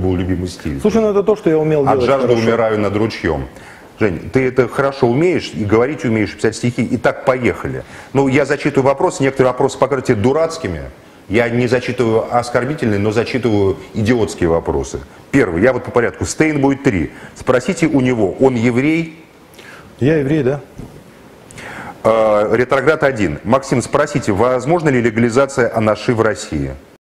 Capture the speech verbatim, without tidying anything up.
был любимый стиль. Слушай, ну это то, что я умел От делать жажды хорошо. умираю над ручьем. Жень, ты это хорошо умеешь, и говорить умеешь, и писать стихи, и так поехали. Ну, я зачитываю вопросы, некоторые вопросы покажутся дурацкими. Я не зачитываю оскорбительные, но зачитываю идиотские вопросы. Первый, я вот по порядку. Стейн будет три. Спросите у него, он еврей? Я еврей, да? Э, ретроград один. Максим, спросите, возможно ли легализация анаши в России?